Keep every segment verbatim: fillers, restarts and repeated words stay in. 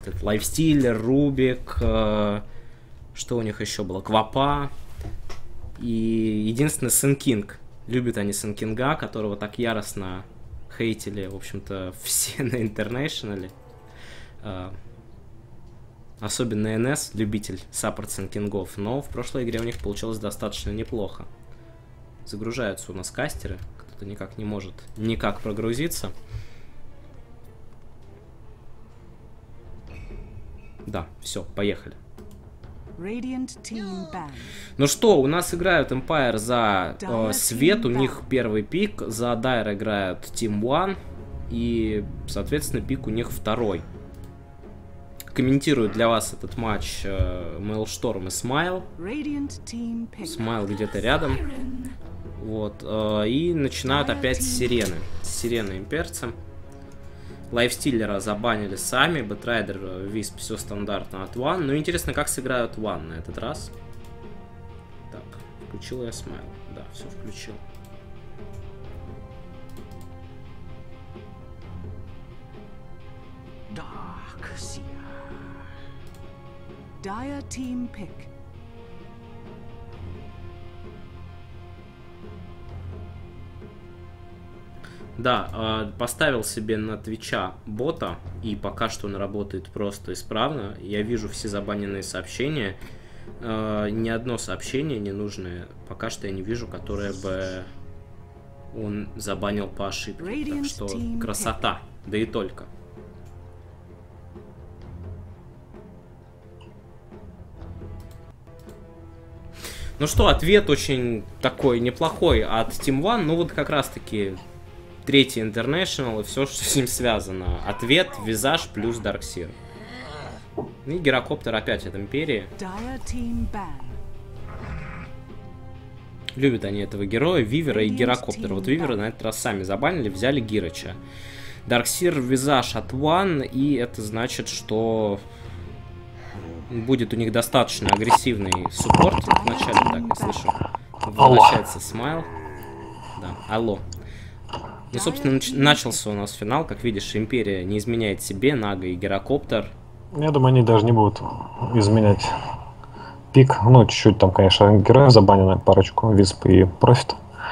этот Лайфстиллер, Рубик, э, что у них еще было, Квапа и единственный Сенкинг. Любят они Сенкинга, которого так яростно хейтили, в общем-то, все на Интернешнале. Э, особенно эн эс, любитель саппорт Сенкингов, но в прошлой игре у них получилось достаточно неплохо. Загружаются у нас кастеры, кто-то никак не может никак прогрузиться. Да, все, поехали. Ну что, у нас играют Empire за э, свет, у них первый пик, за Dire играют Team One, и, соответственно, пик у них второй. Комментируют для вас этот матч э, Maelstrom и Smile. Smile где-то рядом. Вот, э, и начинают опять с сирены. С сирены имперцем. Лайфстиллера забанили сами, Бэтрайдер, Висп, все стандартно от One. Но интересно, как сыграют One на этот раз. Так, включил я Смайл. Да, все включил. Darkseer. Dire team pick. Да, поставил себе на Твича бота, и пока что он работает просто исправно. Я вижу все забаненные сообщения. Ни одно сообщение ненужное пока что я не вижу, которое бы он забанил по ошибке. Так что красота, да и только. Ну что, ответ очень такой неплохой от Team One. Ну вот как раз таки третий International и все, что с ним связано. Ответ, Визаж плюс Дарксир. И Гирокоптер опять от Империи. Любят они этого героя, Вивера и Гирокоптера. Вот Вивера на этот раз сами забанили, взяли Гирыча. Дарксир, Визаж от One, и это значит, что будет у них достаточно агрессивный суппорт. Вначале так, не слышу. Возвращается Смайл. Да, алло. Ну, собственно, начался у нас финал. Как видишь, Империя не изменяет себе, Нага и Гирокоптер. Я думаю, они даже не будут изменять пик. Ну, чуть-чуть там, конечно, героев забанено, парочку, Висп и Профит.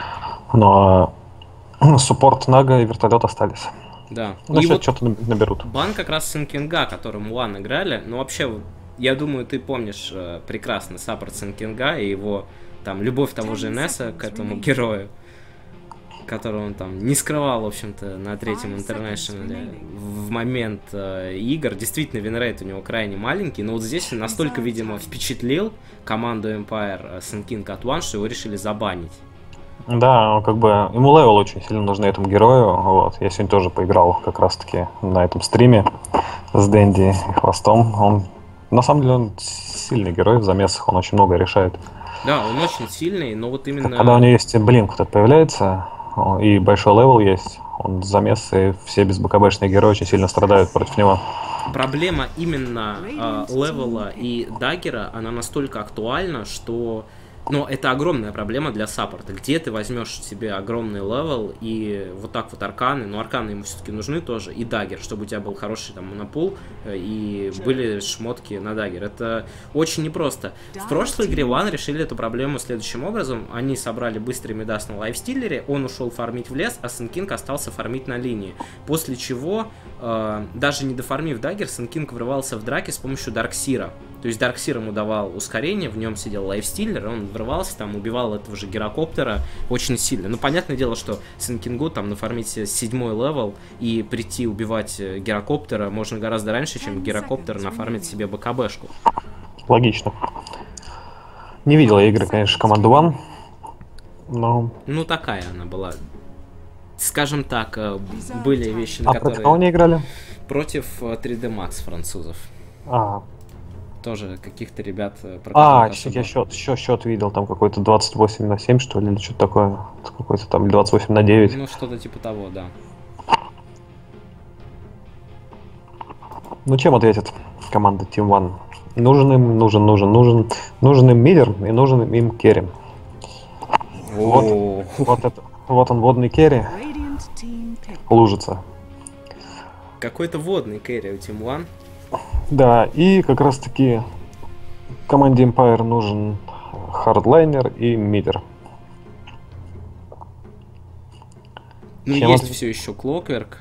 Но суппорт, Нага и вертолет остались. Да. Ну, и сейчас вот что-то наберут. Бан как раз Сенкинга, которым One играли. Ну, вообще, я думаю, ты помнишь э, прекрасно саппорт Сенкинга и его там любовь того же эн эс к этому герою, которого он там не скрывал, в общем-то, на третьем Интернешнале в момент э, игр. Действительно, винрейт у него крайне маленький, но вот здесь он настолько, видимо, впечатлил команду Empire Сенкинг от One, что его решили забанить. Да, как бы ему левел очень сильно нужен этому герою. Вот. Я сегодня тоже поиграл как раз-таки на этом стриме с Дэнди и Хвостом. Он, на самом деле, он сильный герой в замесах, он очень много решает. Да, он очень сильный, но вот именно... Когда у него есть блинк, вот это появляется, и большой левел есть, он замесы, все без БКБшные герои очень сильно страдают против него. Проблема именно э, левела и даггера, она настолько актуальна, что... Но это огромная проблема для саппорта. Где ты возьмешь себе огромный левел и вот так вот арканы, но арканы ему все-таки нужны тоже, и даггер, чтобы у тебя был хороший там монопул и были шмотки на даггер. Это очень непросто. В прошлой игре One решили эту проблему следующим образом. Они собрали быстрый мидас на лайфстиллере, он ушел фармить в лес, а Сенкинг остался фармить на линии. После чего, э, даже не дофармив даггер, Сенкинг врывался в драки с помощью Дарксира. То есть Дарксир ему давал ускорение, в нем сидел лайфстиллер, он врывался, там убивал этого же Гирокоптера очень сильно. Ну, понятное дело, что Сенкингу там нафармить седьмой левел и прийти убивать Гирокоптера можно гораздо раньше, чем Гирокоптер нафармит себе БКБшку. Логично. Не видел я игры, конечно, команды One, но... Ну, такая она была. Скажем так, были вещи, на а которые... против кого они играли? Против три дэ Max французов. А, тоже каких-то ребят... Про а, я счет, счет, счет видел, там какой-то двадцать восемь на семь, что ли, или что-то такое. Какой-то там двадцать восемь на девять. Ну, что-то типа того, да. Ну, чем ответит команда Team One? Нужен им, нужен, нужен, нужен. Нужен им мидер и нужен им керри. Вот, вот, это, вот он, водный керри. Лужица. Какой-то водный керри у Team One. Да, и как раз таки команде Empire нужен хардлайнер и мидер. Ну, Чем есть от- все еще Clockwork,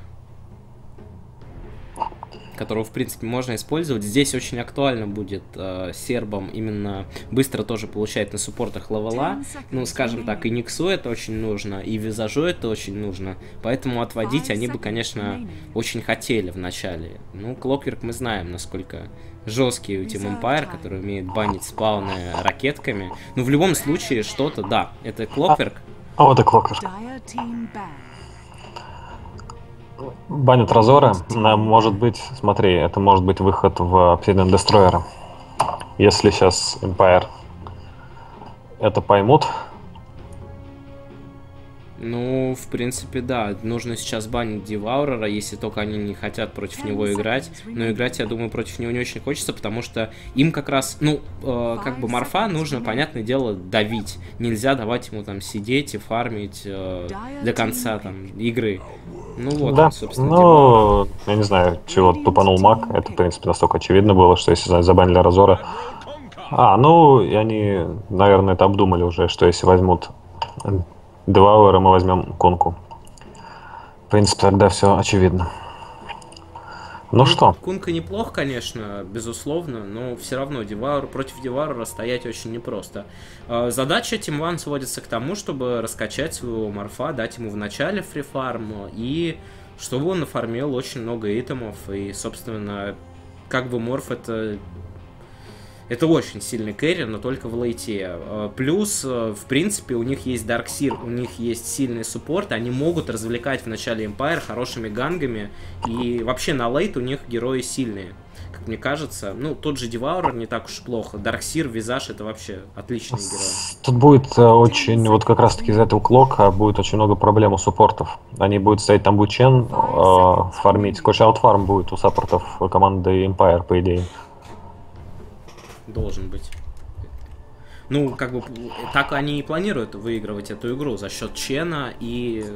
которого, в принципе, можно использовать. Здесь очень актуально будет э, сербам именно быстро тоже получать на суппортах левела. Ну, скажем так, и Никсу это очень нужно, и Визажу это очень нужно. Поэтому отводить они бы, конечно, очень хотели в начале. Ну, Clockwork мы знаем, насколько жесткий у Team Empire, который умеет банить спауны ракетками. Но в любом случае, что-то, да, это Clockwork. А вот и Клокер. Dire team ban. Банят Разора. На- Может быть, смотри, это может быть выход в Obsidian Destroyer. Если сейчас Empire это поймут, Ну, в принципе, да. Нужно сейчас банить Деваурера, если только они не хотят против него играть. Но играть, я думаю, против него не очень хочется, потому что им как раз, ну, э, как бы Марфа нужно, понятное дело, давить. Нельзя давать ему там сидеть и фармить э, до конца там игры. Ну вот, да, он, собственно, Деваур. ну, я не знаю, чего тупанул маг. Это, в принципе, настолько очевидно было, что если забанили Разора... А, ну, и они, наверное, это обдумали уже, что если возьмут Девауэра, мы возьмем Конку. В принципе, тогда все очевидно. Ну что, Кунка неплох, конечно, безусловно, но все равно Деваур, против Деваура стоять очень непросто. Э, Задача Team One сводится к тому, чтобы раскачать своего Морфа, дать ему в начале фрифарм, и чтобы он нафармил очень много итемов, и, собственно, как бы Морф это... Это очень сильный кэрри, но только в лейте. Э, Плюс, э, в принципе, у них есть Дарксир, у них есть сильный суппорт, они могут развлекать в начале Empire хорошими гангами, и вообще на лейт у них герои сильные, как мне кажется. Ну, тот же Деваурер не так уж плохо, Дарксир, Визаж — это вообще отличные герои. тут будет э, очень, вот как раз таки из этого клока будет очень много проблем у суппортов. Они будут стоять, там будет Чен э, фармить. Короче, аутфарм будет у саппортов команды Empire, по идее. Должен быть. Ну, как бы, так они и планируют выигрывать эту игру за счет Чена и...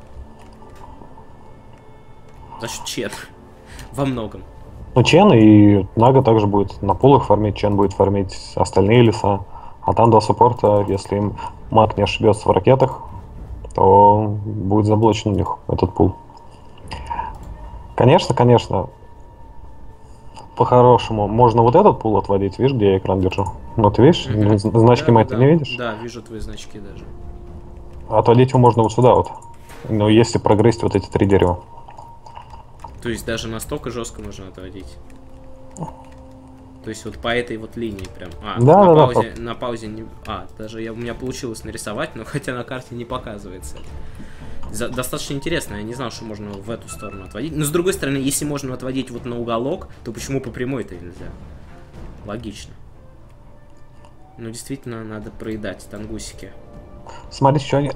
За счет Чена. Во многом. Ну, Чен и Нага также будет на пулах фармить, Чен будет фармить остальные леса. А там два суппорта, если им маг не ошибется в ракетах, то будет заблочен у них этот пул. Конечно, конечно, по-хорошему можно вот этот пул отводить. Видишь, где я экран держу? Ну, ты видишь, Мгм. значки Да, мои да, ты да. не видишь? Да, вижу твои значки даже. Отводить его можно вот сюда вот. Но если прогрызть вот эти три дерева. То есть даже настолько жестко можно отводить. То есть вот по этой вот линии прям. А, Да, на, да, да, паузе, на паузе не. А, даже я, у меня получилось нарисовать, но хотя на карте не показывается. За- достаточно интересно, я не знал, что можно в эту сторону отводить. Но с другой стороны, если можно отводить вот на уголок, то почему по прямой-то нельзя? Логично. Ну, действительно, надо проедать тангусики. Смотри, что они...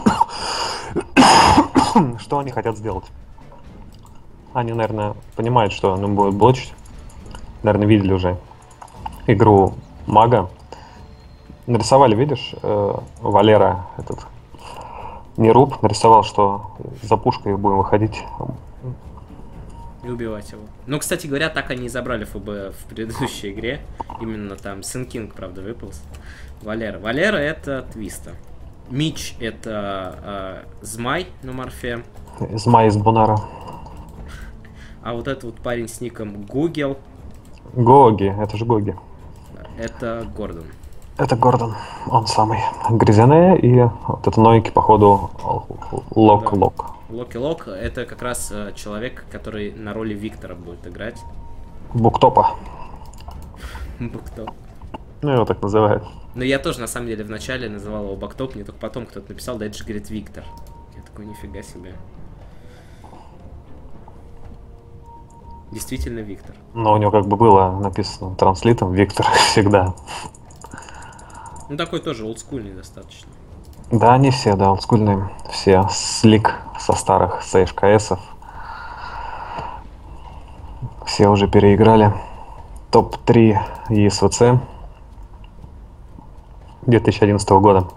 что они хотят сделать. Они, наверное, понимают, что он будет блочить. Наверное, видели уже игру Мага. Нарисовали, видишь, э, Валера, этот Неруб, нарисовал, что за пушкой будем выходить. И убивать его. Ну, кстати говоря, так они и забрали ФБ в предыдущей игре. Именно там Сэн Кинг, правда, выполз. Валера. Валера — это Твиста. Мич — это э, Змай на Морфе. Змай из Бунара. А вот этот вот парень с ником Гугел — Гоги, это же Гоги. это Гордон. Это Гордон, он самый. Грязяне и вот это новенький, походу, Лок-Лок. Локи Лок — это как раз э, человек, который на роли Виктора будет играть. Буктопа. Буктоп. Ну, его так называют. Но я тоже, на самом деле, вначале называл его Бактоп, мне только потом кто-то написал, да это же, говорит, Виктор. Я такой, нифига себе. Действительно Виктор. Но у него как бы было написано транслитом Виктор всегда. Ну, такой тоже олдскульный достаточно. Да, они все, да, олдскульные. Все слик со старых си эйч кей эсов. Все уже переиграли. топ три и эс ви си две тысячи одиннадцатого года.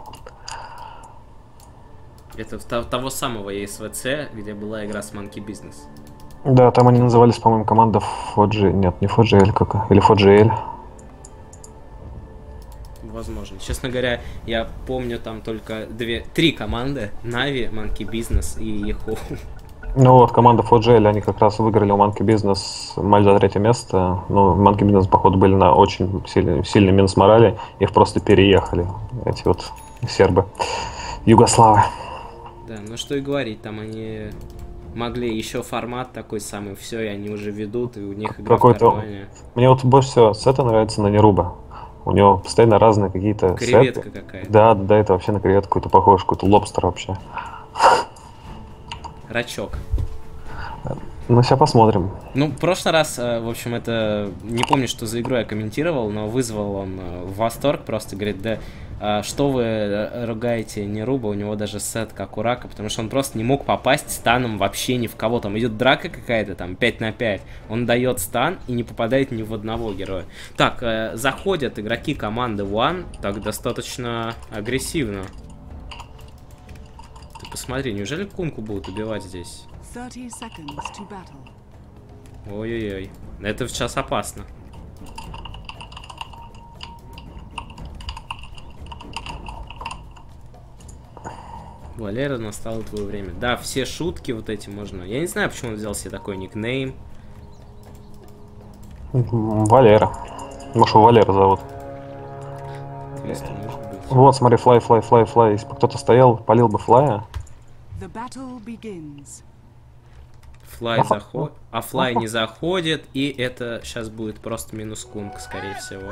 Это то- того самого и эс ви си, где была игра с Monkey Business. Да, там они назывались, по-моему, команда Фоджи... Нет, не Фоджиэль, как... Или Фоджиэль. Возможно. Честно говоря, я помню там только две, три команды. Нави, Monkey Business и Yahoo. Ну вот, команда Фоджиэль, они как раз выиграли у Monkey Business матч за третье место. Ну, Monkey Business, походу, были на очень сильный, сильный минус морали. Их просто переехали, эти вот сербы. Югославы. Да, ну что и говорить, там они могли еще формат такой самый, все, и они уже ведут, и у них игра Какой-то... второе. Мне вот больше всего сета нравится на Неруба. У него постоянно разные какие-то Креветка сеты. какая-то. Да, да, это вообще на креветку какой-то похож, какой-то лобстер вообще. Рачок. Ну, сейчас посмотрим. Ну, в прошлый раз, э, в общем, это... Не помню, что за игру я комментировал, но вызвал он э, в восторг просто. Говорит, да э, что вы э, ругаете Неруба, у него даже сет как у Рака, потому что он просто не мог попасть станом вообще ни в кого. Там идет драка какая-то, там, пять на пять. Он дает стан и не попадает ни в одного героя. Так, э, заходят игроки команды One так достаточно агрессивно. Ты посмотри, неужели Кунку будут убивать здесь? thirty seconds to battle. Ой-ой-ой. Это сейчас опасно. Валера, настало твое время. Да, все шутки вот эти можно. Я не знаю, почему он взял себе такой никнейм. Валера. Может, его Валера зовут. Твист, может быть. Вот, смотри, флай, флай, флай, флай. Если бы кто-то стоял, полил бы флая. The battle begins. Флай заходит, а флай не заходит, и это сейчас будет просто минус кунг, скорее всего.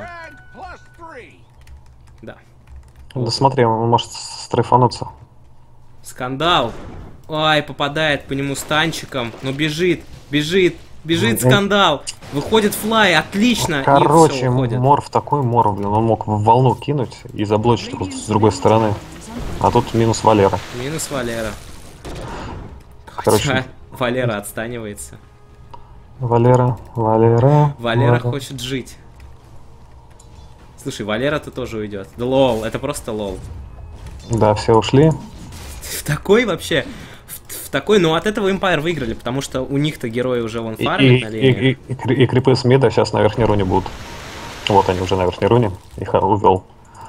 Да. Да смотри, он может стрейфануться. Скандал. Ай, попадает по нему станчиком. Но бежит, бежит, бежит скандал. Выходит флай, отлично. Короче, и все, уходит. Морф такой мор, блин. Он мог в волну кинуть и заблочить вот с другой стороны. А тут минус Валера. Минус Валера. Короче, Хотя Валера отстанивается. Валера, Валера. Валера Валера. хочет жить. Слушай, Валера-то тоже уйдет. Да лол, это просто лол. Да, все ушли. В такой вообще... В, в такой... Ну, от этого Empire выиграли, потому что у них-то герои уже вон И, фармят и, на и, линии. и, и, кри- и крипы с мида сейчас на верхней руне будут. Вот они уже на верхней руне. Их увел.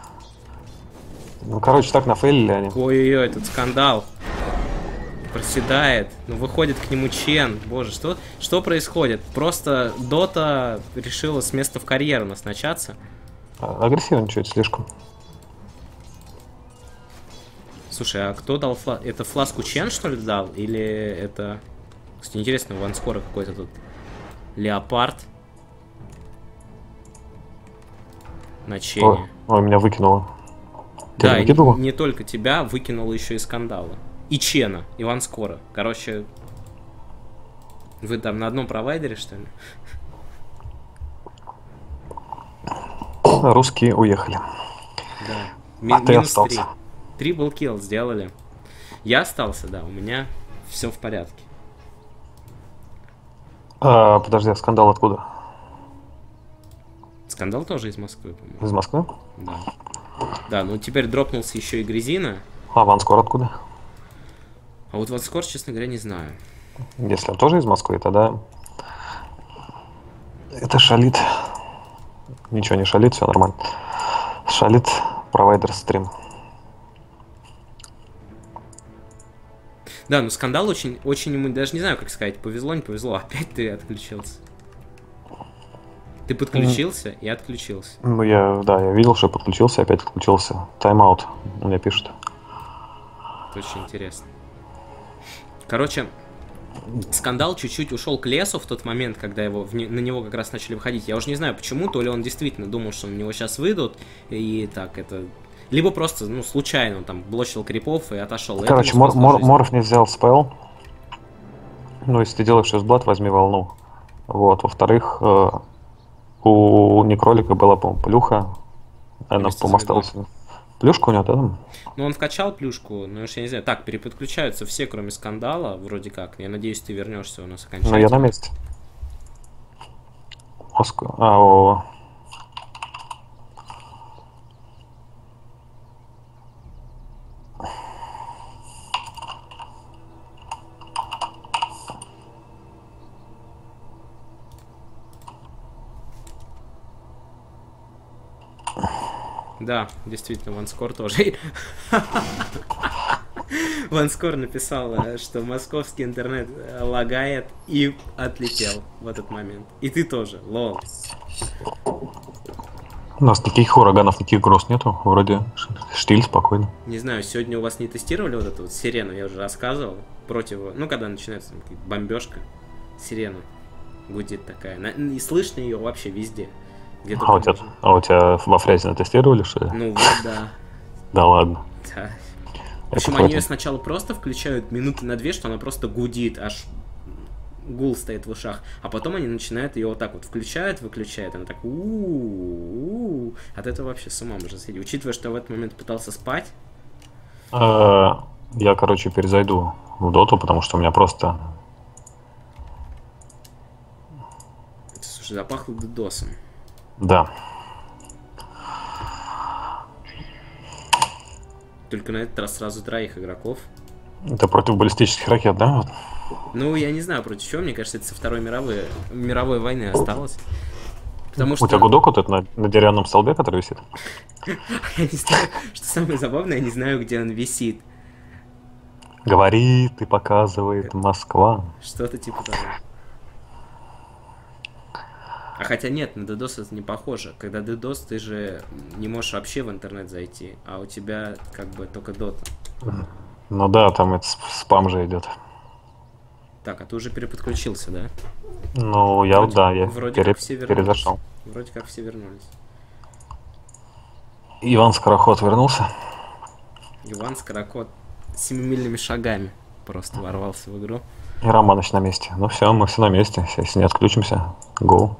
Ну, короче, так нафейлили они. Ой-ой-ой, этот скандал. Проседает. Ну, выходит к нему Чен. Боже, что, что происходит? Просто Дота решила с места в карьеру нас начаться. А, Агрессивно чуть слишком. Слушай, а кто дал фласку? Это фласку Чен, что ли, дал? Или это... Кстати, интересно, у Ванскора какой-то тут леопард. На Чене. Ой, ой, меня выкинуло. Тебя Да, и выкидывало? не только тебя, выкинуло еще и скандала. И Чена, и Ванскора. Короче, вы там на одном провайдере, что ли? Русские уехали. Да. А ты минус остался. три. Трипл килл сделали. Я остался, да, у меня все в порядке. А, подожди, а скандал откуда? Скандал тоже из Москвы, по-моему. Из Москвы? Да. Да, ну теперь дропнулся еще и Грязина. А Ванскор откуда? А вот Ванскор, честно говоря, не знаю. Если он тоже из Москвы, тогда это шалит. Ничего не шалит, все нормально. Шалит провайдер стрим. Да, ну скандал очень, очень ему, даже не знаю, как сказать, повезло, не повезло. Опять ты отключился. Ты подключился и отключился. Ну, я, да, я видел, что подключился, опять отключился. Тайм-аут, у меня пишут. Это очень интересно. Короче, скандал чуть-чуть ушел к лесу в тот момент, когда его, в не, на него как раз начали выходить. Я уже не знаю почему, то ли он действительно думал, что на него сейчас выйдут, и так это... Либо просто, ну, случайно он там блочил крипов и отошел. Короче, мор, мор, Морф не взял спел. Ну, если ты делаешь Блад, возьми волну. Вот, во-вторых, э, у Некролика была, по-моему, плюха. Она, по-моему, осталась. Плюшка у него, да? Там? Ну, он вкачал плюшку, но уж я не знаю. Так, переподключаются все, кроме скандала, вроде как. Я надеюсь, ты вернешься у нас окончательно. Ну, я на месте. Оску... А, о, Да, действительно, Ванскор тоже. Ванскор написал, что московский интернет лагает и отлетел в этот момент. И ты тоже, лол. У нас никаких ураганов, никаких гроз нету. Вроде штиль, спокойно. Не знаю, сегодня у вас не тестировали вот эту вот сирену, я уже рассказывал. Против, ну, когда начинается там, бомбежка, сирена гудит такая. И слышно ее вообще везде. А у, тебя, а у тебя во Фрязино тестировали, что ли? Ну вот, да. Да ладно. Да. Причем они ее сначала просто включают минуты на две, что она просто гудит, аж гул стоит в ушах. А потом они начинают ее вот так вот включают, выключают. Она так у-у-у. От этого вообще с ума можно сойти. Учитывая, что я в этот момент пытался спать. Я, короче, перезайду в доту, потому что у меня просто... Слушай, запахло дедосом. Да. Только на этот раз сразу троих игроков. Это против баллистических ракет, да? Ну, я не знаю, против чего. Мне кажется, это со Второй мировой, мировой войны осталось. Потому У что... тебя гудок вот этот на, на деревянном столбе, который висит? Я не знаю, что самое забавное, я не знаю, где он висит. Говорит и показывает Москва. Что-то типа того. А хотя нет, на DDoS это не похоже. Когда DDoS, ты же не можешь вообще в интернет зайти, а у тебя как бы только Dota. Ну да, там это спам же идет. Так, а ты уже переподключился, да? Ну, я вроде, да, я вроде пере, как все вернулись. перезашел. Вроде как все вернулись. Иван Скороход вернулся. Иван Скороход семимильными шагами просто ворвался в игру. И Романыч на месте. Ну все, мы все на месте. Если не отключимся, гоу.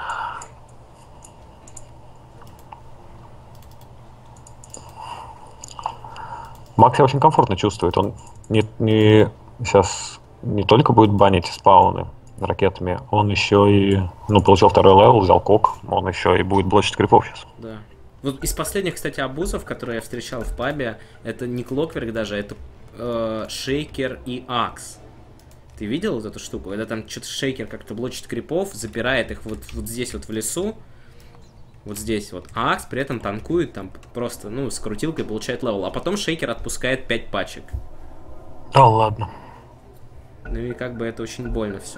Макс себя очень комфортно чувствует. Он не, не, сейчас не только будет банить спауны ракетами, он еще и, ну, получил второй левел, взял кок, он еще и будет блочить крипов сейчас. Да. Вот из последних, кстати, абузов, которые я встречал в пабе, это не Клокверк даже, это э, Шейкер и Акс. Ты видел вот эту штуку? Когда там что-то Шейкер как-то блочит крипов, запирает их вот, вот здесь вот в лесу, вот здесь вот. А Акс при этом танкует там просто, ну, с крутилкой получает левел. А потом Шейкер отпускает пять пачек. Да ладно. Ну и как бы это очень больно все.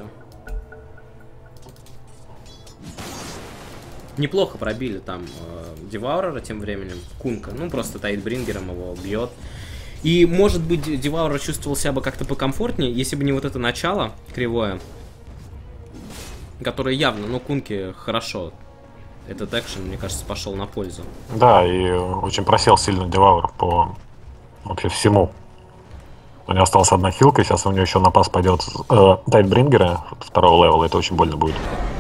Неплохо пробили там э, Деваурера тем временем. Кунка, ну просто Тайтбрингером его бьет. И может быть Деваурер чувствовал себя бы как-то покомфортнее, если бы не вот это начало кривое. Которое явно, ну Кунке хорошо. Этот экшен, мне кажется, пошел на пользу. Да, и очень просел сильно Девауэр по вообще всему. У него осталась одна хилка, сейчас у него еще на пас пойдет э, Тайтбрингера второго левела, это очень больно будет.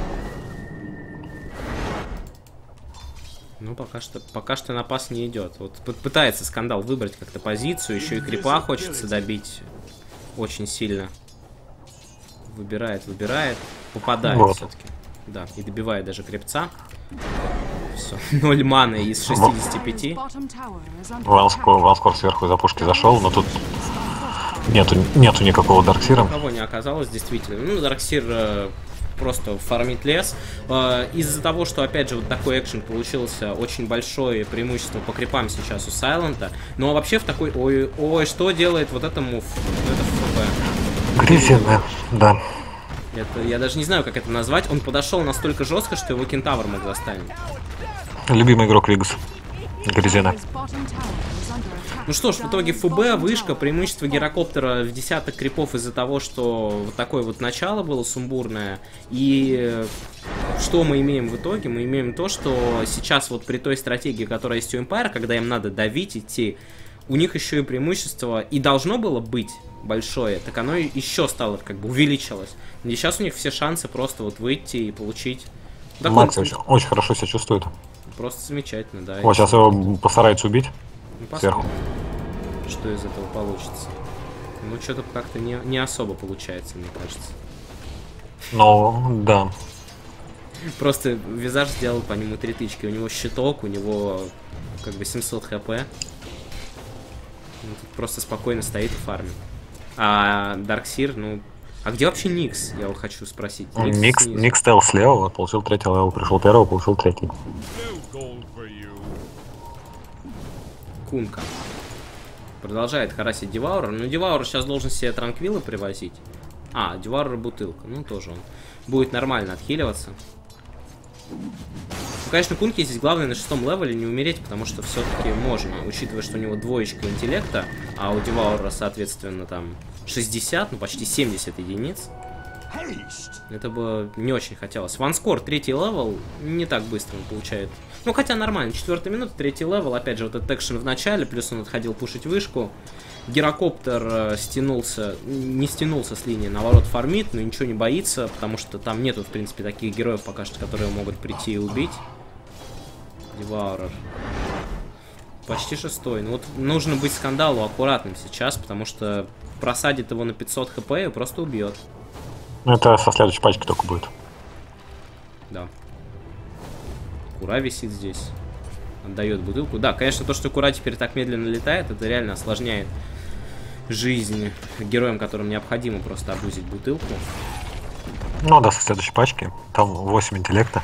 Ну, пока что, пока что на пас не идет. Вот пытается Скандал выбрать как-то позицию, еще и крипа хочется добить очень сильно. Выбирает, выбирает, попадает вот. Все-таки. Да, и добивает даже крепца. Все, ноль маны из шестидесяти пяти. Ванскор, Ванскор сверху из-за пушки зашел, но тут нету, нету никакого Дарксира. Никого не оказалось, действительно. Ну, Дарксир э, просто фармит лес. Э, из-за того, что, опять же, вот такой экшен получился, очень большое преимущество по крипам сейчас у Сайлента. Ну, а вообще в такой... Ой, ой, что делает вот этому... Это Гриффин, да. Это, я даже не знаю, как это назвать. Он подошел настолько жестко, что его кентавр мог заставить. Любимый игрок Вигас. Грязина. Ну что ж, в итоге ФБ, вышка, преимущество гирокоптера в десяток крипов из-за того, что вот такое вот начало было сумбурное. И что мы имеем в итоге? Мы имеем то, что сейчас вот при той стратегии, которая есть у Empire, когда им надо давить, идти, у них еще и преимущество, и должно было быть большое, так оно еще стало, как бы увеличилось. И сейчас у них все шансы просто вот выйти и получить. Макс очень, очень хорошо себя чувствует. Просто замечательно, да. Вот сейчас его постарается убить. Ну, сверху. Что из этого получится. Ну, что-то как-то не, не особо получается, мне кажется. Ну, да. Просто Визаж сделал по нему три тычки. У него щиток, у него как бы семьсот хп. Он тут просто спокойно стоит и фармит. А Дарксир, ну... А где вообще Никс? Я вот хочу спросить. Никс, Никс стоял слева, вот, получил третий левел, пришел первый, получил третий. Кунка. Продолжает харасить Деваурер. Но Деваурер сейчас должен себе транквилы привозить. А, Деваурер бутылка. Ну, тоже он будет нормально отхиливаться. Ну, конечно, Кунки здесь главное на шестом левеле не умереть, потому что все-таки можно, учитывая, что у него двоечка интеллекта, а у Деваурера, соответственно, там шестьдесят, ну почти семьдесят единиц. Это бы не очень хотелось. Ванскор, третий левел, не так быстро он получает. Ну, хотя нормально, четвертая минута, третий левел, опять же, вот этот экшен в начале, плюс он отходил пушить вышку. Гирокоптер э, стянулся, не стянулся с линии, наоборот, фармит, но ничего не боится, потому что там нету, в принципе, таких героев пока что, которые могут прийти и убить. Деваурер. Почти шестой. Ну вот нужно быть скандалу аккуратным сейчас, потому что просадит его на пятьсот хп и просто убьет. Это со следующей пачки только будет. Да. Кура висит здесь. Отдает бутылку. Да, конечно, то, что Кура теперь так медленно летает, это реально осложняет жизнь героям, которым необходимо просто обузить бутылку. Ну да, со следующей пачки. Там восемь интеллекта.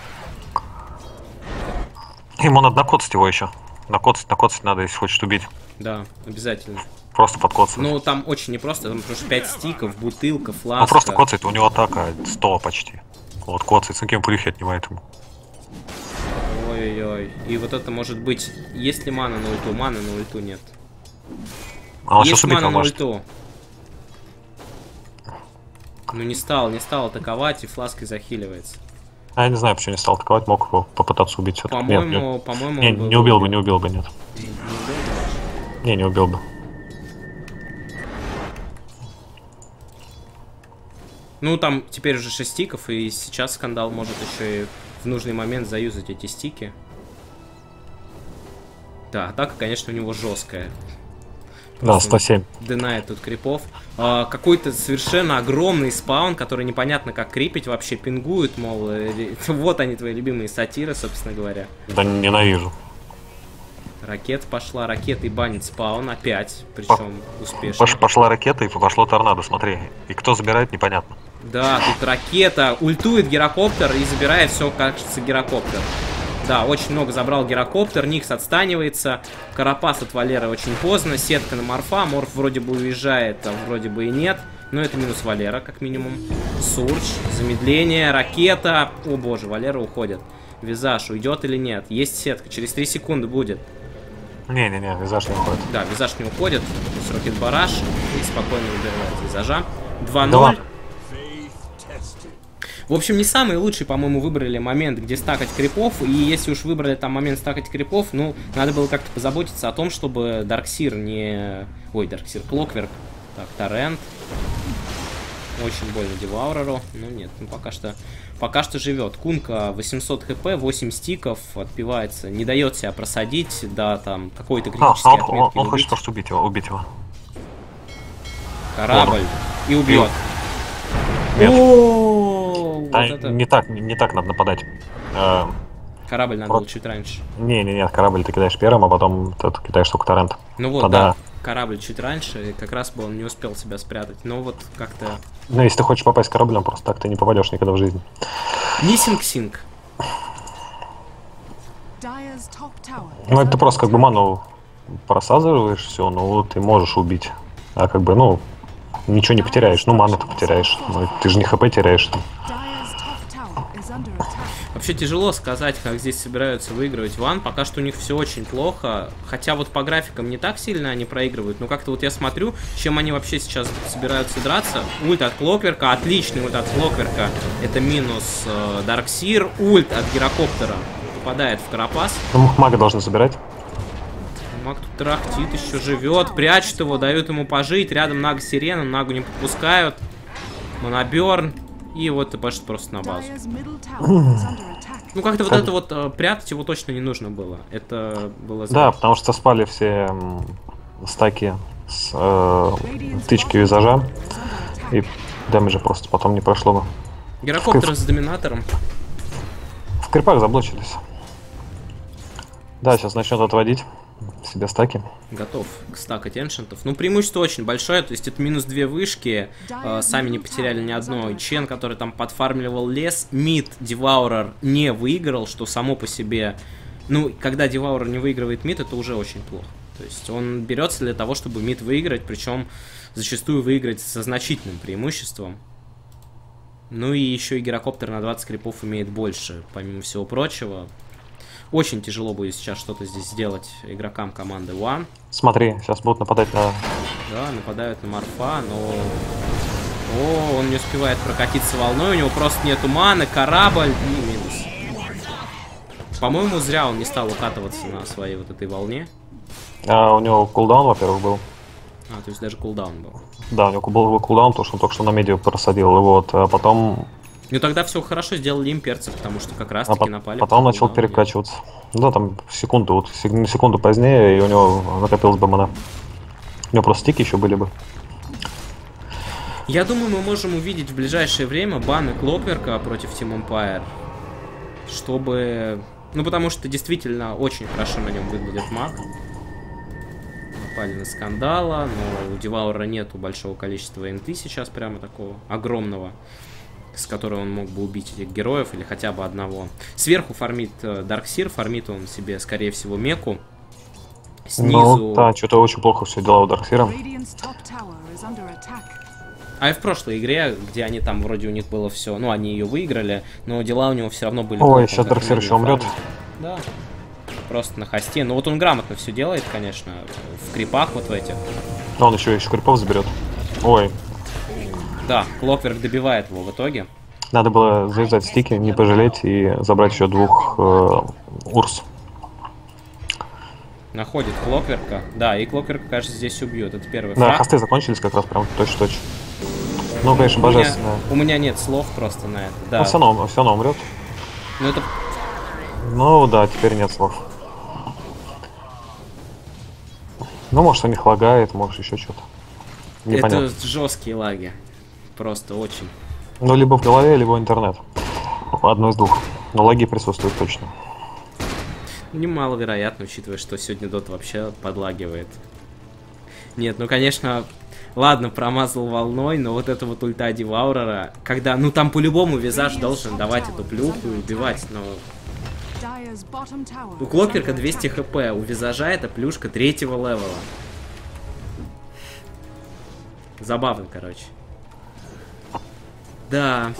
Ему надо накоцать его еще. Накоцать, накоцать надо, если хочет убить. Да, обязательно. Просто подкоцать. Ну, там очень непросто, там потому что пять стиков, бутылка, фласка. Он просто коцает, у него атака сто почти. Вот коцает, с каким плюхи отнимает ему. Ой-ой-ой. И вот это может быть... Есть ли мана на ульту? Мана на ульту нет. А он Есть сейчас убить мана на может. ульту. Ну не стал, не стал атаковать и флаской захиливается. А я не знаю, почему не стал атаковать, мог его попытаться убить. По-моему, по-моему, не, не убил бы, не убил бы, нет. Не, не убил бы. Ну, там теперь уже шесть стиков, и сейчас скандал может еще и в нужный момент заюзать эти стики. Да, атака, конечно, у него жесткая. Да, сто семь. Динает тут крипов. А, какой-то совершенно огромный спаун, который непонятно как крипить, вообще пингует, мол, э, вот они, твои любимые сатиры, собственно говоря. Да ненавижу. Ракет пошла, ракеты банит спаун опять, причем успешно. Пош, пошла ракета и пошло торнадо, смотри. И кто забирает, непонятно. Да, тут ракета, ультует гирокоптер и забирает все, кажется, гирокоптер. Да, очень много забрал гирокоптер, Никс отстанивается, Карапас от Валеры очень поздно, сетка на Морфа, Морф вроде бы уезжает, а вроде бы и нет. Но это минус Валера, как минимум. Сурдж, замедление, ракета. О боже, Валера уходит. Визаж уйдет или нет? Есть сетка, через три секунды будет. Не-не-не, Визаж не уходит. Да, Визаж не уходит. Рокет Бараш и спокойно выбирает Визажа. два ноль. В общем, не самый лучший, по-моему, выбрали момент, где стакать крипов. И если уж выбрали там момент стакать крипов, ну, надо было как-то позаботиться о том, чтобы Дарксир не... Ой, Дарксир, Клокверк. Так, Торрент. Очень больно Девауреру. Ну, нет, ну, пока что... Пока что живет. Кунка восемьсот хп, восемь стиков, отпивается. Не дает себя просадить, да, там, какой-то критический а, отметки. Он, он, он убить. хочет просто убить его, убить его. Корабль. Он. И убьет. О, вот да, это... не так, не, не так надо нападать. Э, Корабль надо про... было чуть раньше. Не, не, нет, корабль ты кидаешь первым, а потом ты кидаешь только торрент. Ну вот, Тогда... да, корабль чуть раньше, и как раз бы он не успел себя спрятать. Но вот как-то... Ну, если ты хочешь попасть кораблем, просто так ты не попадешь никогда в жизни. Нисинг-синг. Ну, это ты просто как бы ману просаживаешь, все, ну, ты можешь убить. А как бы, ну, ничего не потеряешь. Ну, ману ты потеряешь. Ну, ты же не хп теряешь. Вообще тяжело сказать, как здесь собираются выигрывать ван. Пока что у них все очень плохо. Хотя вот по графикам не так сильно они проигрывают. Но как-то вот я смотрю, чем они вообще сейчас собираются драться. Ульт от Клокверка, отличный ульт от Клокверка. Это минус э, Дарксир. Ульт от Гирокоптера попадает в Карапас. Ну, мага должны забирать. Маг тут трахтит, еще живет. Прячет его, дают ему пожить. Рядом Нага Сирена, Нагу не подпускают. Моноберн. И вот ты пошел просто на базу. Ну как-то вот это вот э, прятать его точно не нужно было. Это было зря. Да, потому что спали все м, стаки с э, тычки визажа. И дэмэджа просто потом не прошло бы. Гирокоптер с доминатором. В крипах заблочились. Да, сейчас начнет отводить себе стаки. Готов к стакать эншентов. Ну, преимущество очень большое, то есть это минус две вышки, э, сами не потеряли ни одной. Чен, который там подфармливал лес, мид Деваурер не выиграл, что само по себе... Ну, когда Деваурер не выигрывает мид, это уже очень плохо. То есть он берется для того, чтобы мид выиграть, причем зачастую выиграть со значительным преимуществом. Ну и еще и гирокоптер на двадцать крипов имеет больше, помимо всего прочего. Очень тяжело будет сейчас что-то здесь сделать игрокам команды One. Смотри, сейчас будут нападать на... Да, нападают на Морфа, но... О, он не успевает прокатиться волной, у него просто нету маны, корабль и минус. По-моему, зря он не стал укатываться на своей вот этой волне. А, у него кулдаун, во-первых, был. А, то есть даже кулдаун был. Да, у него был кулдаун, потому что он только что на медиа просадил. И вот, а потом... Ну тогда все хорошо сделали имперцы, потому что как раз таки а напали. Потом начал перекачиваться. Да, там секунду, вот секунду позднее, и у него накопилась бы мана. У него просто стики еще были бы. Я думаю, мы можем увидеть в ближайшее время баны Клокверка против Team Empire. Чтобы... Ну, потому что действительно очень хорошо на нем выглядит маг. Напали на скандала, но у Деваура нету большого количества инты сейчас, прямо такого огромного, с которого он мог бы убить этих героев или хотя бы одного. Сверху фармит Дарксир, фармит он себе, скорее всего, меку. Снизу... Ну, да, что-то очень плохо все дела у Дарксира. А и в прошлой игре, где они там, вроде у них было все, ну, они ее выиграли, но дела у него все равно были... Ой, сейчас Дарксир еще умрет. Да. Просто на хосте. Ну вот он грамотно все делает, конечно, в крипах вот в этих. Но он еще еще крипов заберет. Ой. Да, Клокверк добивает его в итоге. Надо было завязать стики, не пожалеть и забрать еще двух э, урс. Находит Клокверка. Да, и Клокверка, кажется, здесь убьет. Это первый Да, фраг. хосты закончились как раз прям точь-точь. Ну, конечно, у меня, божественно. у меня нет слов просто на это. Да. Ну, все равно, все равно умрет. Ну, это... Ну, да, теперь нет слов. Ну, может, у них лагает, может, еще что-то. Это жесткие лаги. Просто очень. Ну, либо в голове, либо интернет. Одно из двух. Но лаги присутствуют точно. Немаловероятно, учитывая, что сегодня Дот вообще подлагивает. Нет, ну, конечно, ладно, промазал волной, но вот это вот ульта Деваурера, когда, ну, там по-любому визаж должен давать эту плюху и убивать, но... У Клокверка двести хп, у визажа это плюшка третьего левела. Забавно, короче. Да.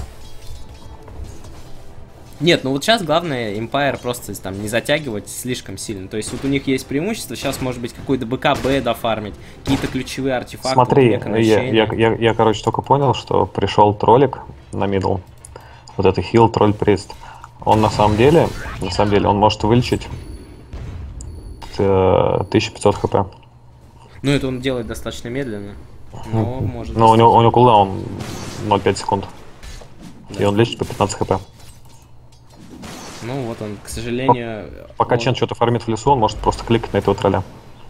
Нет, ну вот сейчас главное Empire просто там не затягивать слишком сильно. То есть вот у них есть преимущество, сейчас может быть какой-то БКБ дофармить, какие-то ключевые артефакты. Смотри, я, я, я, я, короче, только понял, что пришел троллик на мидл. Вот это хил, тролль, прист. Он на самом деле, на самом деле, он может вылечить тысяча пятьсот хп. Ну это он делает достаточно медленно. Но может. Но у него, у него кулдаун ноль целых пять секунд. Да. И он лечит по пятнадцать хп. Ну вот он, к сожалению... Пока он... Чен что-то фармит в лесу, он может просто кликать на этого тролля.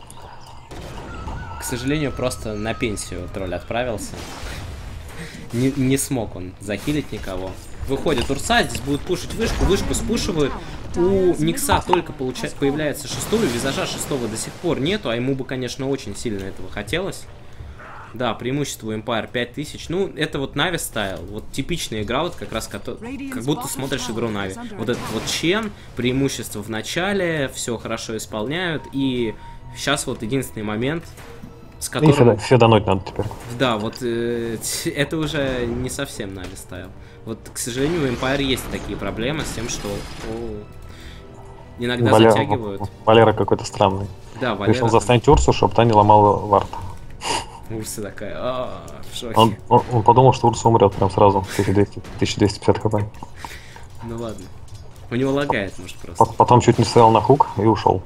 К сожалению, просто на пенсию тролль отправился. Не, не смог он захилить никого. Выходит Урса, здесь будут пушить вышку, вышку спушивают. У Никса только получается, появляется шестой, у визажа шестого до сих пор нету, а ему бы, конечно, очень сильно этого хотелось. Да, преимущество у Empire пять тысяч. Ну, это вот Нави стайл. Вот типичная игра, вот как раз, как будто смотришь игру Нави. Вот этот вот Чен, преимущество в начале, все хорошо исполняют. И сейчас вот единственный момент, с которым... И федануть надо теперь. Да, вот э, это уже не совсем Нави стайл. Вот, к сожалению, у Empire есть такие проблемы с тем, что о, иногда Валера, затягивают. Валера какой-то странный. Да, Валера. Решил заставить Урсу, чтобы та не ломала вард. Урса такая, а, в шоке. Он, он, он подумал, что Урса умрет прям сразу. тысяча двести, тысяча двести пятьдесят хп. Ну ладно. У него лагает, может, просто. Потом чуть не стоял на хук и ушел.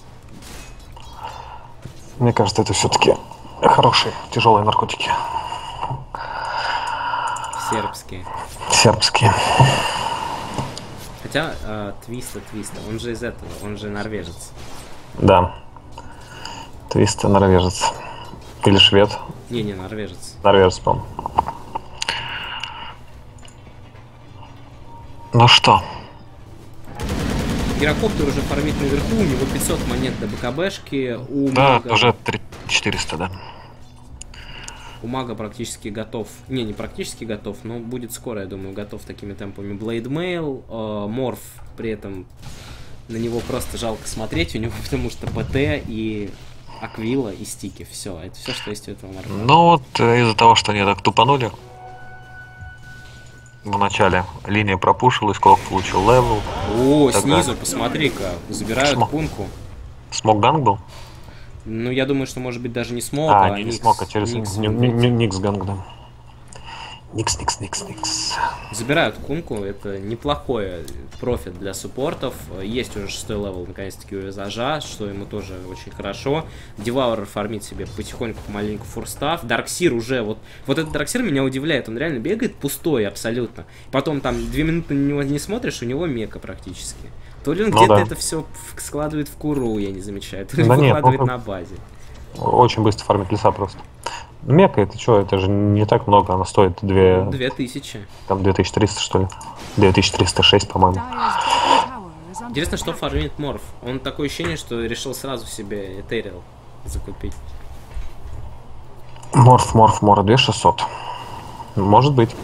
Мне кажется, это все-таки хорошие, тяжелые наркотики. Сербские. Сербские. Хотя э, Твиста, Твиста, он же из этого, он же норвежец. Да. Твиста норвежец. Или швед. Не, не, норвежец. Норвежец, по-моему. Ну что? Гирокоптер уже фармит наверху, у него пятьсот монет до БКБшки. У да, мага... уже четыреста, да. У мага практически готов. Не, не практически готов, но будет скоро, я думаю, готов такими темпами. Blade Mail, э, Морф, при этом на него просто жалко смотреть, у него потому что ПТ и Аквила и стики. Все, это все, что есть у этого Марфа. Ну вот э, из-за того, что они так тупанули в начале, линия пропушилась, Клок получил левел. О, Тогда... снизу, посмотри-ка, забирают Смог. кунку. Смок-ганг был? Ну, я думаю, что может быть даже не смог, А, а, не, не Никс. смог, а через Никс, Ни- Ни- Ни- Никс-ганг, да. Никс, Никс, Никс, Никс. Забирают кунку, это неплохой профит для суппортов. Есть уже шестой левел, наконец-таки, у Визажа, что ему тоже очень хорошо. Девауэр фармит себе потихоньку, помаленьку фурстав. Дарксир уже, вот, вот этот Дарксир меня удивляет, он реально бегает пустой абсолютно. Потом там две минуты на него не смотришь, у него мека практически. То ли он Ну где-то да. это все складывает в куру, я не замечаю, то ли Да нет, выкладывает ну, на базе. Очень быстро фармит леса просто. Мека, это что, это же не так много, она стоит две, Две тысячи. там две тысячи триста, что ли? две тысячи триста шесть, по-моему. Dyer's bottom tower is under Интересно, что attack. фармит Морф. Он такое ощущение, что решил сразу себе Этериал закупить. Морф, морф, морф, две тысячи шестьсот. Может быть.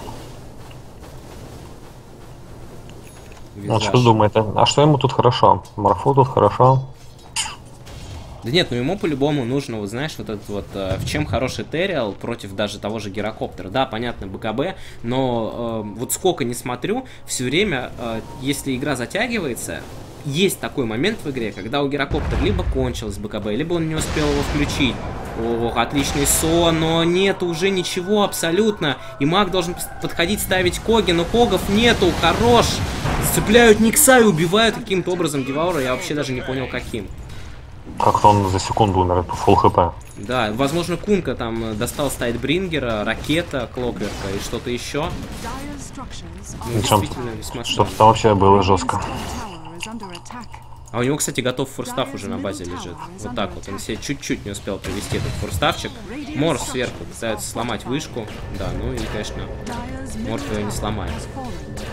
Он Визаж. что думает? А а что ему тут хорошо? Морфу тут хорошо. Да нет, ну ему по-любому нужно, вот знаешь, вот этот вот, э, в чем хороший Этериал против даже того же Гирокоптера. Да, понятно, БКБ, но э, вот сколько не смотрю, все время, э, если игра затягивается, есть такой момент в игре, когда у Гирокоптера либо кончилось БКБ, либо он не успел его включить. Ох, отличный сон, но нету уже ничего абсолютно. И маг должен подходить, ставить Коги, но Когов нету, хорош. Сцепляют Никса и убивают каким-то образом Деваура, я вообще даже не понял каким. Как-то он за секунду умер, это фулл хп. Да, возможно, Кунка там достал Стайтбрингера, Ракета, Клокверка и что-то еще. Dyer's structures are Ну, Причем действительно, весьма что-то странно. там вообще было Radiant's жестко. top tower is under attack. А у него, кстати, готов фурстав уже на базе лежит. Вот так вот. Он себе чуть-чуть не успел привести этот фурставчик. Морф сверху пытается сломать вышку. Да, ну и, конечно, Dyer's Морф middle ее не tower сломает. has fallen.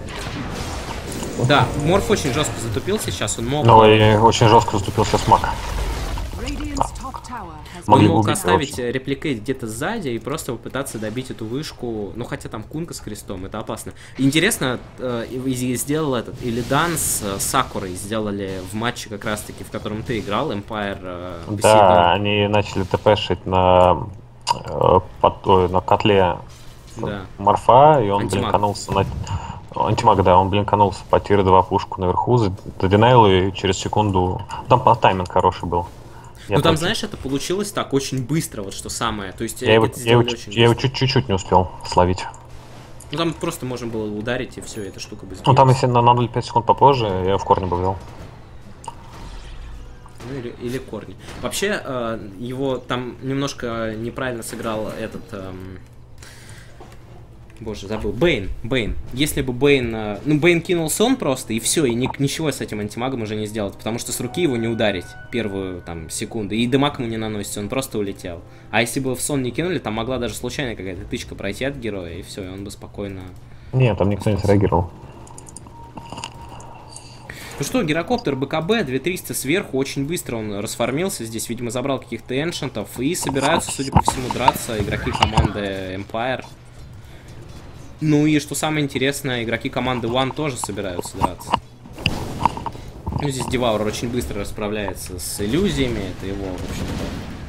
Да, Морф очень жестко затупил сейчас. Он мог, Ну и очень жестко заступил сейчас маг. Radiant's top tower has он могли мог убить оставить вообще. репликейт где-то сзади и просто попытаться добить эту вышку. Ну, хотя там Кунка с крестом, это опасно. Интересно, э, и- и сделал этот Илидан с э, Сакурой сделали в матче как раз-таки, в котором ты играл, Empire э, Да, они начали тпшить на, э, под- ой, на котле Да. Морфа, и он Антимаг. блинканулся на... Антимаг, да, он блинканулся по тир два пушку наверху, задинайл и через секунду... Там по тайминг хороший был. Я Ну там, точно- знаешь, это получилось так очень быстро, вот что самое. То есть Я его, это я его сделали чуть- очень я его быстро. чуть- чуть-чуть не успел словить. Ну там просто можно было ударить, и все, эта штука бы Ну там, сбилась. если на ноль целых пять секунд попозже, я его в корне бы ввел. Ну, или, или корни. Вообще, э, его там немножко неправильно сыграл этот... эм, Боже, забыл. Бэйн. Бэйн. Если бы Бэйн... э, Ну, Бэйн кинул сон просто, и все, и ни- ничего с этим антимагом уже не сделать, потому что с руки его не ударить первую, там, секунду. И дымак ему не наносится, он просто улетел. А если бы в сон не кинули, там могла даже случайно какая-то тычка пройти от героя, и все, и он бы спокойно... Нет, там никто не среагировал. Ну что, Гирокоптер БКБ, две тысячи триста сверху, очень быстро он расформился здесь, видимо, забрал каких-то эншентов, и собираются, судя по всему, драться игроки команды Empire. Ну и что самое интересное, игроки команды One тоже собираются драться. Ну здесь Деваур очень быстро расправляется с иллюзиями, это его, в общем-то...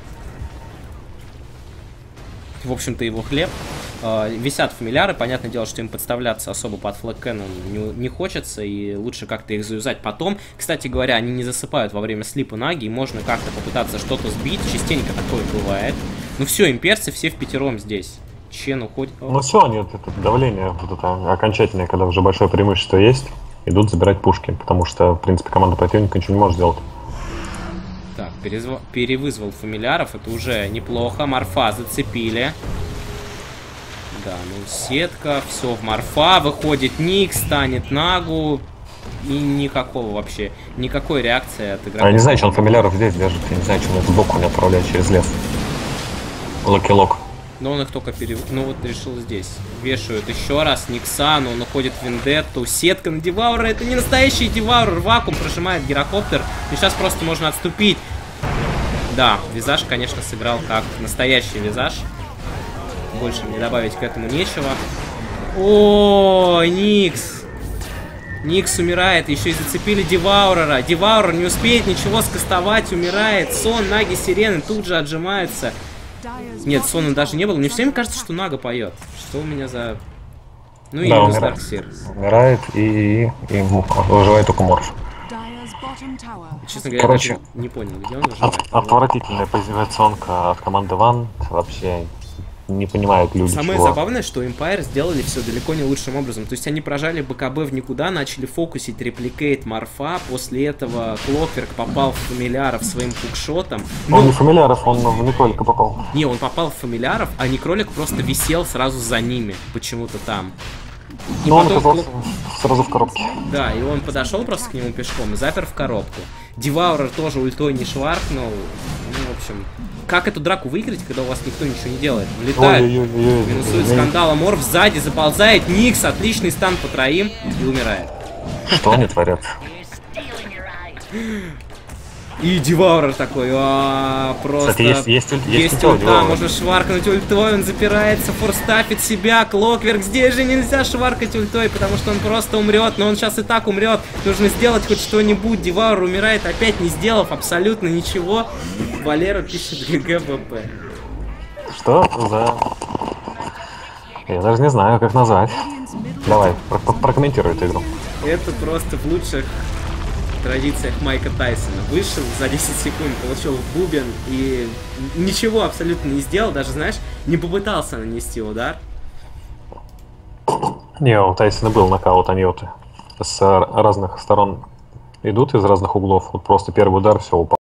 В общем-то, его хлеб. Э, висят фамильяры, понятное дело, что им подставляться особо под флэг Cannon не, не хочется, и лучше как-то их заюзать потом. Кстати говоря, они не засыпают во время слипа наги, и можно как-то попытаться что-то сбить, частенько такое бывает. Ну все, имперцы все впятером здесь. Чен уходит... Ну все, они вот это давление, вот это окончательное, когда уже большое преимущество есть, идут забирать пушки, потому что, в принципе, команда противника ничего не может сделать. Так, перезва... перевызвал фамильяров, это уже неплохо. Морфа зацепили. Да, ну сетка, все в Морфа, выходит Ник, станет Нагу. И никакого вообще, никакой реакции от игрока. А я не знаю, что он фамильяров здесь держит, я не знаю, что он это сбоку не отправляет через лес. Локи-лок. Но он их только перев... Ну вот решил здесь. Вешают еще раз Никса, но он уходит в Вендетту. Сетка на Деваура, это не настоящий Деваур. Вакуум прожимает Гирокоптер. И сейчас просто можно отступить. Да, Визаж, конечно, сыграл как настоящий Визаж. Больше мне добавить к этому нечего. О, Никс! Никс умирает, еще и зацепили Деваурера. Деваурер не успеет ничего скастовать, умирает. Сон, Наги, Сирены тут же отжимаются. Dyer's Нет, bottom Сона даже не было. Мне tower все время is кажется, under что Нага поет. Что у меня за... Ну и Да, минус умирает. Дарксир. Умирает и, и, и выживает только Морф. attack. Dyer's bottom tower Честно говоря, Короче, я даже не понял, где он От- выживает. отвратительная позиционка от команды Ван. Вообще не понимают люди Самое чего. забавное, что Empire сделали все далеко не лучшим образом. То есть они прожали БКБ в никуда, начали фокусить репликейт Морфа, после этого Клокверк попал в фамильяров своим хукшотом. Он не Ну, фамильяров, он в Николика попал. не, он попал в фамильяров, а Некролик просто висел сразу за ними, почему-то там. И Но он потом оказался Клок- сразу в коробке. Да, и он подошел просто к нему пешком и запер в коробку. Деваурер тоже ультой не шваркнул. Ну, в общем, как эту драку выиграть, когда у вас никто ничего не делает? Влетает, Ой-ой-ой-ой. минусует Извини. скандала, Морф сзади заползает, Никс, отличный стан по троим и умирает. Что они творят? И Деваурер такой, а просто... Кстати, есть, есть, ульт- есть, Есть ульта у ульта, Деваурера. можно шваркнуть ультой, он запирается, форстафит себя, Клокверк, здесь же нельзя шваркать ультой, потому что он просто умрет, но он сейчас и так умрет, нужно сделать хоть что-нибудь, Деваурер умирает, опять не сделав абсолютно ничего, Валера пишет ГГБП. Что за... Я даже не знаю, как назвать. Radiant's middle Давай, tower про- про- прокомментируй эту игру. Это просто в лучших традициях Майка Тайсона. Вышел за десять секунд, получил в бубен и ничего абсолютно не сделал, даже, знаешь, не попытался нанести удар. Не, у Тайсона был нокаут, они вот с разных сторон идут, из разных углов. Вот просто первый удар, все, упал.